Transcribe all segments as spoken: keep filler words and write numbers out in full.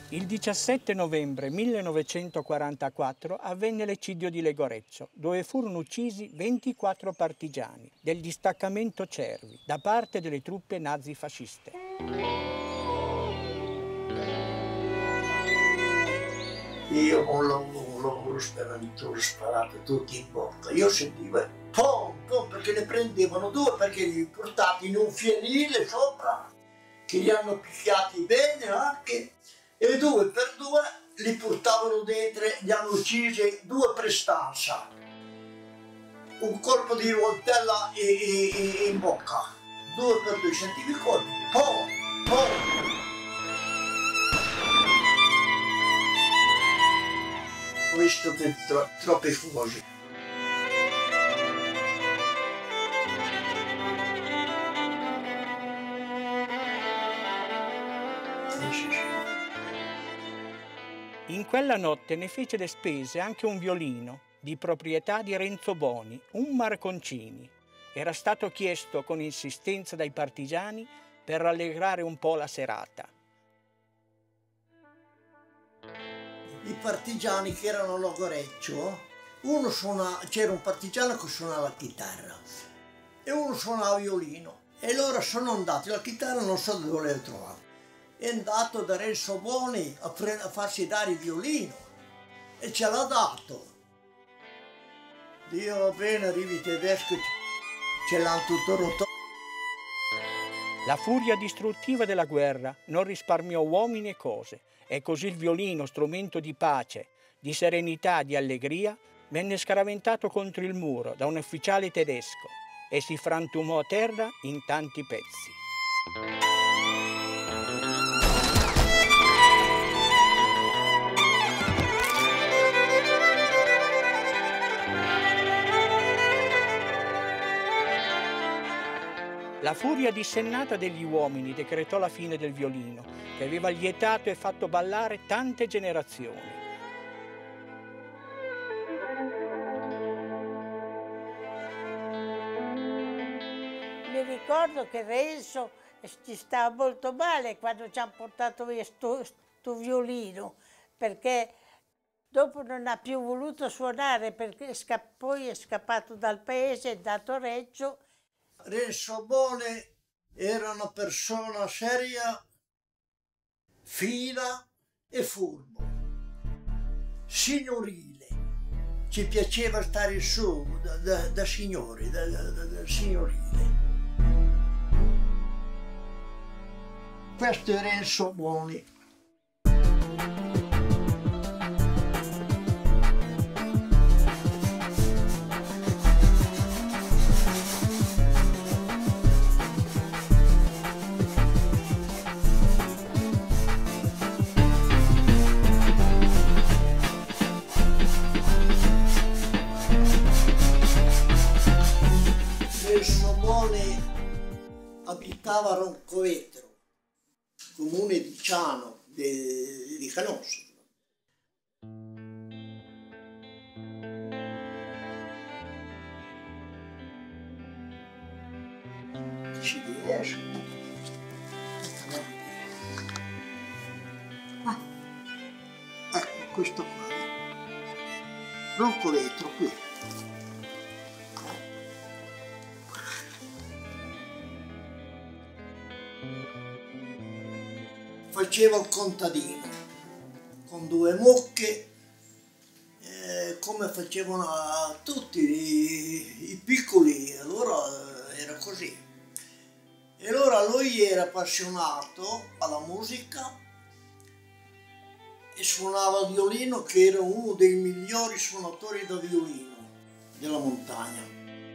Il diciassette novembre millenovecentoquarantaquattro avvenne l'eccidio di Legoreccio, dove furono uccisi ventiquattro partigiani del distaccamento Cervi da parte delle truppe nazifasciste. Io con un lavoro spaventoso sparato tutti in bocca. Io sentivo pom, pom, perché ne prendevano due, perché li portati in un fienile sopra, che li hanno picchiati bene anche, e due per due li portavano dentro, li hanno uccisi due per stanza. Un colpo di rivoltella in bocca, due per due, sentivi il colpo, pom, pom. Ho visto tro troppe cose. In quella notte ne fece le spese anche un violino di proprietà di Renzo Boni, un Marconcini. Era stato chiesto con insistenza dai partigiani per rallegrare un po' la serata. I partigiani che erano a Legoreccio, uno suona, c'era un partigiano che suonava la chitarra e uno suonava il violino, e loro sono andati, la chitarra non so dove l'ho trovata, è andato da Renzo Boni a, a farsi dare il violino e ce l'ha dato. Dio va bene, arrivi i tedeschi, ce l'hanno tutto rotto. La furia distruttiva della guerra non risparmiò uomini e cose, e così il violino, strumento di pace, di serenità, di allegria, venne scaraventato contro il muro da un ufficiale tedesco e si frantumò a terra in tanti pezzi. La furia dissennata degli uomini decretò la fine del violino, che aveva lietato e fatto ballare tante generazioni. Mi ricordo che Renzo ci stava molto male quando ci hanno portato via questo violino, perché dopo non ha più voluto suonare, perché poi è scappato dal paese, è andato a Reggio. Renzo Boni era una persona seria, fina e furbo, signorile. Ci piaceva stare su da, da, da signori, da, da, da signorile. Questo è Renzo Boni. Renzo Boni abitava a Roncovetro, comune di Ciano, di, di Canossa. Ci riesco. Ah, ecco questo qua. Roncovetro qui. Faceva il contadino con due mucche, eh, come facevano a tutti i, i piccoli, allora era così. E allora lui era appassionato alla musica e suonava il violino, che era uno dei migliori suonatori da violino della montagna.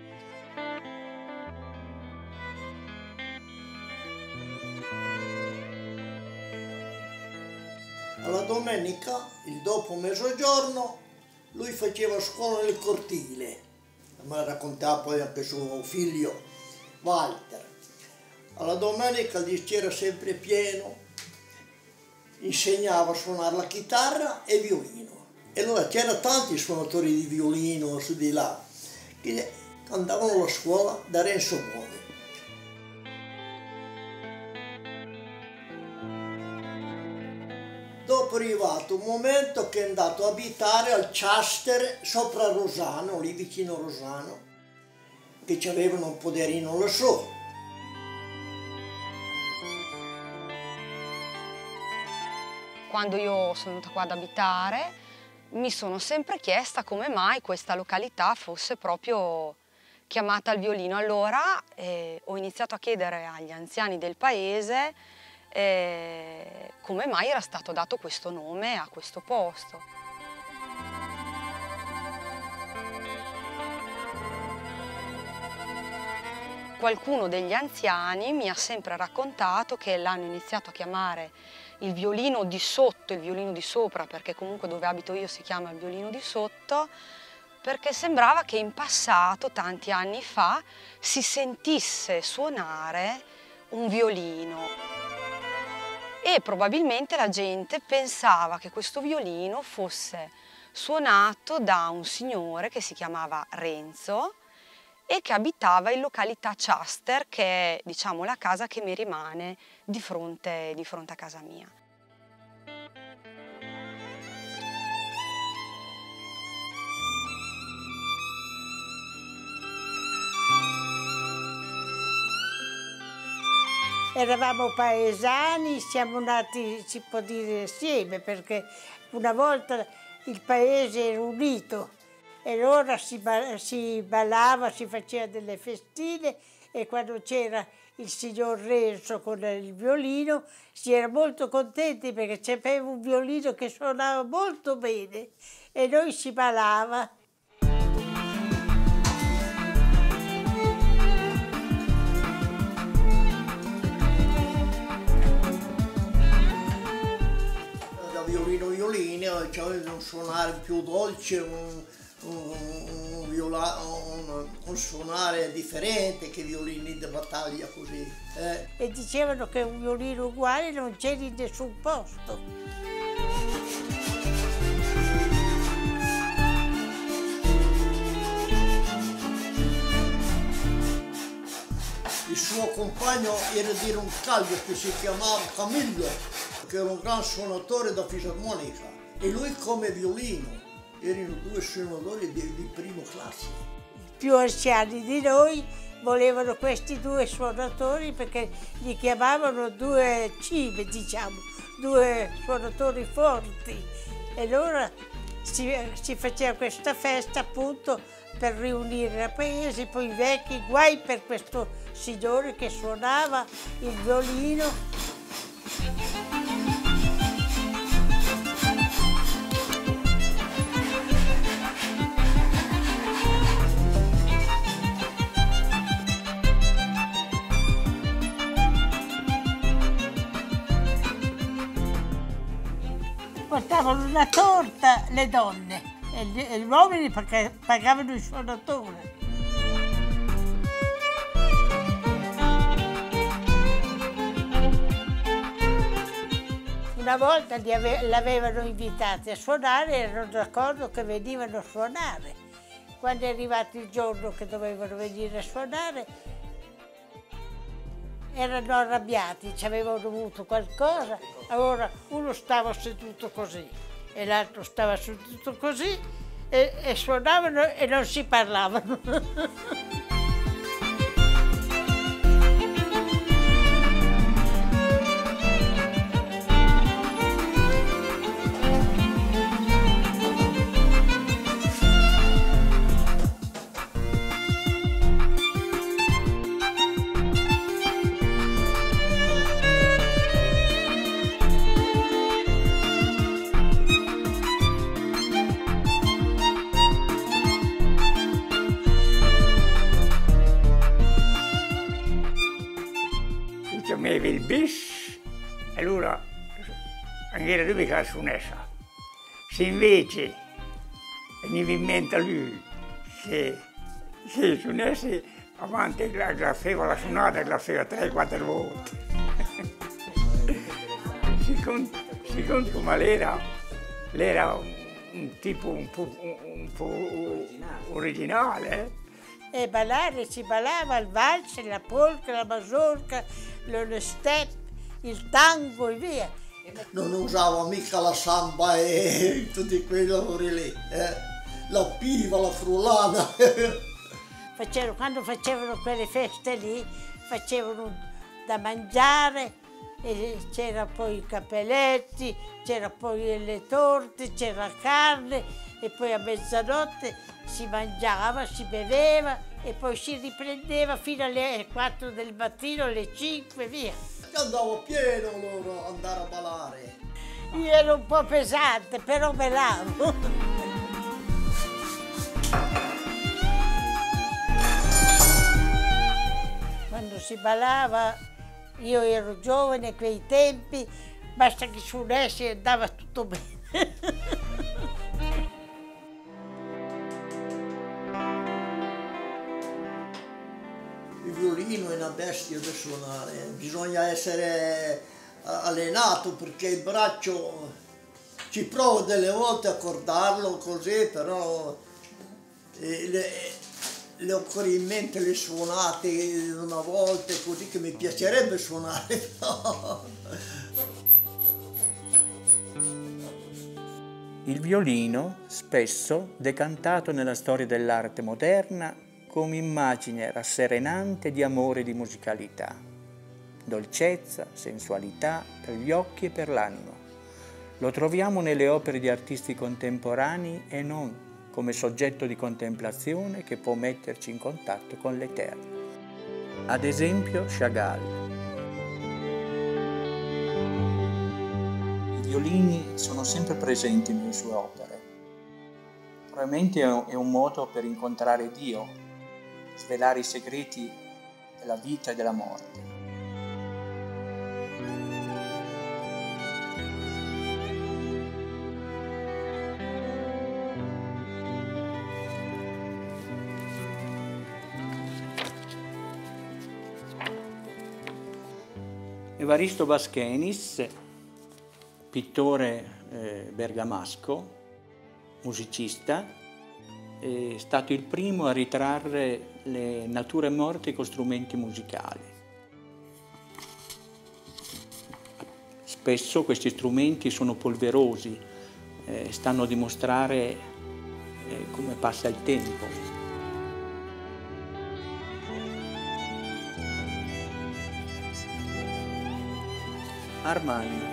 Alla domenica, il dopo mezzogiorno, lui faceva scuola nel cortile. Me raccontava poi anche suo figlio Walter. Alla domenica c'era sempre pieno, insegnava a suonare la chitarra e il violino. E allora c'erano tanti suonatori di violino su di là che andavano alla scuola da Renzo Boni. Dopo dopo è arrivato un momento che è andato a abitare al Ciaster sopra Rosano, lì vicino a Rosano, che ci avevano un poderino lassù. Quando io sono venuta qua ad abitare mi sono sempre chiesta come mai questa località fosse proprio chiamata al violino. Allora eh, ho iniziato a chiedere agli anziani del paese eh, come mai era stato dato questo nome a questo posto. Qualcuno degli anziani mi ha sempre raccontato che l'hanno iniziato a chiamare il violino di sotto, il violino di sopra, perché comunque dove abito io si chiama il violino di sotto, perché sembrava che in passato, tanti anni fa, si sentisse suonare un violino. E probabilmente la gente pensava che questo violino fosse suonato da un signore che si chiamava Renzo e che abitava in località Ciaster, che è, diciamo, la casa che mi rimane di fronte, di fronte a casa mia. Eravamo paesani, siamo nati, si può dire, insieme, perché una volta il paese era unito e allora si, si ballava, si faceva delle festine e quando c'era il signor Renzo con il violino si era molto contenti perché c'aveva un violino che suonava molto bene e noi si ballava. Violino violino, c'aveva un suonare più dolce, un, un, un, viola, un, un suonare differente che i violini di battaglia così. Eh. E dicevano che un violino uguale non c'era in nessun posto. Il suo compagno era di Roncaglia che si chiamava Camillo, che era un gran suonatore da fisarmonica, e lui come violino. Erano due suonatori di, di prima classe. I più anziani di noi volevano questi due suonatori perché li chiamavano due cime, diciamo, due suonatori forti. E allora si, si faceva questa festa appunto per riunire il paese, poi i vecchi, guai per questo signore che suonava il violino. Portavano una torta le donne e gli, e gli uomini perché pagavano il suonatore. Una volta li ave, l'avevano invitati a suonare e erano d'accordo che venivano a suonare. Quando è arrivato il giorno che dovevano venire a suonare, erano arrabbiati, ci avevano avuto qualcosa, allora uno stava seduto così e l'altro stava seduto così e, e suonavano e non si parlavano. Aveva il bis e allora anche era lui che la suonava. Se invece veniva in mente a lui che se suonasse avanti la, la faceva la suonata, la faceva tre quattro volte. Secondo, secondo come lei era, lei era un, un tipo un po', un, un po' originale. E ballare, si ballava il valse, la polka, la mazurka, lo step, il tango e via. Non usavo mica la samba e tutti quei lavori lì, eh? La piva, la frullata. Facevano, quando facevano quelle feste lì, facevano da mangiare, e c'era poi i capelletti, c'era poi le torte, c'era carne, e poi a mezzanotte si mangiava, si beveva e poi si riprendeva fino alle quattro del mattino, alle cinque, via. Andavo pieno loro ad andare a ballare. Io ero un po' pesante, però ballavo. Quando si ballava, io ero giovane a quei tempi, basta che suonessi e andava tutto bene. Il violino è una bestia da suonare, bisogna essere allenato perché il braccio ci provo delle volte a accordarlo così, però le, le ho ancora in mente le suonate una volta così che mi piacerebbe suonare. Però. Il violino, spesso decantato nella storia dell'arte moderna come immagine rasserenante di amore e di musicalità, dolcezza, sensualità per gli occhi e per l'anima. Lo troviamo nelle opere di artisti contemporanei e non come soggetto di contemplazione che può metterci in contatto con l'Eterno. Ad esempio Chagall. I violini sono sempre presenti nelle sue opere. Probabilmente è un modo per incontrare Dio, svelare i segreti della vita e della morte. Evaristo Baschenis, pittore eh, bergamasco, musicista, è stato il primo a ritrarre le nature morte con strumenti musicali. Spesso questi strumenti sono polverosi, eh, stanno a dimostrare eh, come passa il tempo. Armani,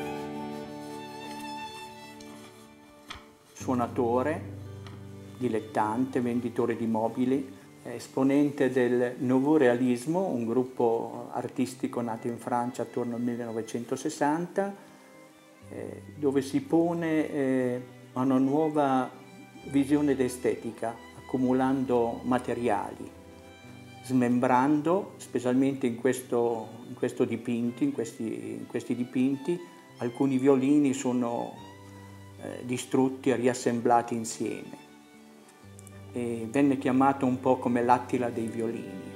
suonatore, dilettante, venditore di mobili, esponente del Nouveau Realismo, un gruppo artistico nato in Francia attorno al millenovecentosessanta, eh, dove si pone eh, una nuova visione d'estetica, accumulando materiali, smembrando, specialmente in questo, in questo dipinti, in questi, in questi dipinti, alcuni violini sono eh, distrutti e riassemblati insieme. E venne chiamato un po' come l'Attila dei violini.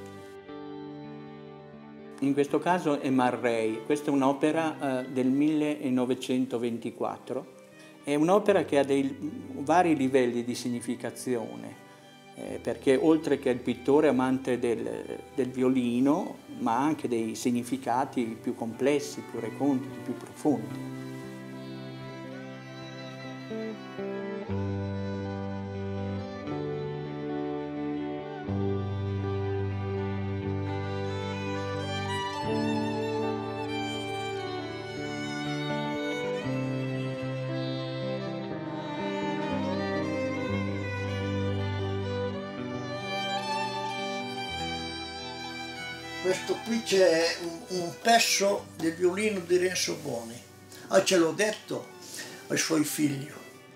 In questo caso è Man Ray, questa è un'opera eh, del millenovecentoventiquattro, è un'opera che ha dei vari livelli di significazione, eh, perché oltre che il pittore amante del, del violino, ma anche dei significati più complessi, più reconditi, più profondi. Questo qui c'è un, un pezzo del violino di Renzo Boni. Ah, ce l'ho detto ai suoi figli.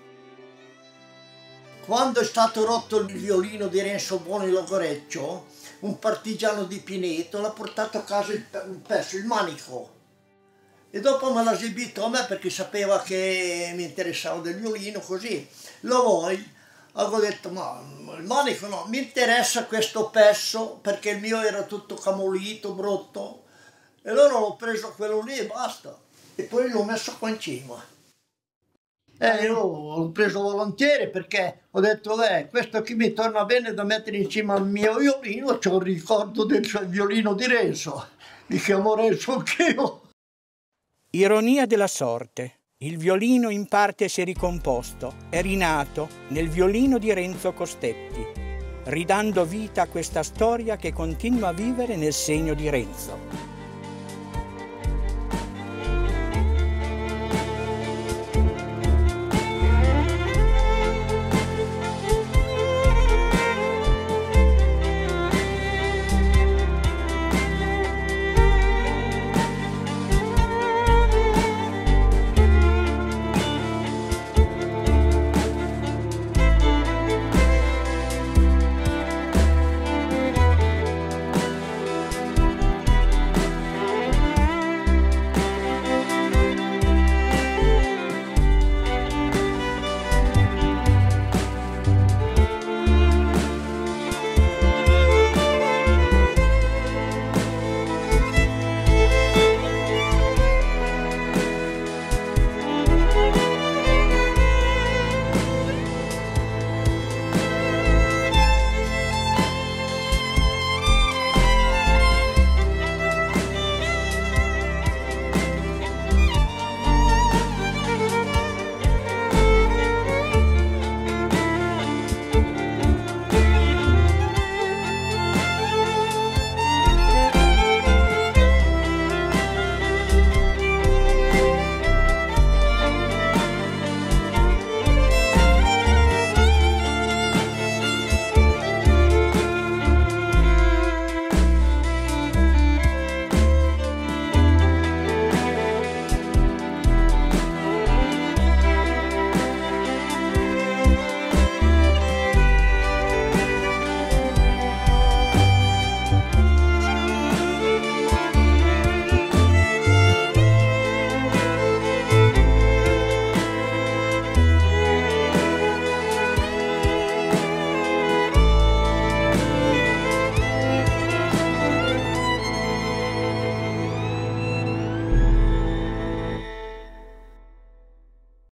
Quando è stato rotto il violino di Renzo Boni Logoreccio, un partigiano di Pineto l'ha portato a casa il, un pezzo, il manico. E dopo me l'ha esibito a me perché sapeva che mi interessava del violino, così. Lo vuoi? Avevo detto, ma il manico no, mi interessa questo pezzo perché il mio era tutto camolito, brutto. E allora ho preso quello lì e basta. E poi l'ho messo qua in cima. E io l'ho preso volentieri perché ho detto, beh, questo qui mi torna bene da mettere in cima al mio violino, c'ho un ricordo del violino di Renzo. Mi chiamo Renzo anch'io. Ironia della sorte. Il violino in parte si è ricomposto, è rinato nel violino di Renzo Costetti, ridando vita a questa storia che continua a vivere nel segno di Renzo.